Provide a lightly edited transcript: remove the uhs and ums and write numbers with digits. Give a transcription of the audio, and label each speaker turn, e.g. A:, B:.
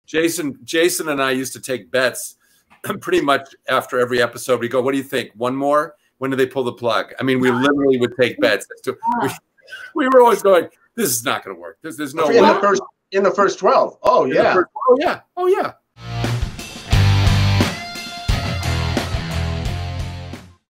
A: Jason and I used to take bets pretty much after every episode. We go, what do you think? One more? When do they pull the plug? I mean, we literally would take bets. We were always going, this is not going to work. There's no way.
B: In the first 12. Oh, yeah.
A: Oh, yeah.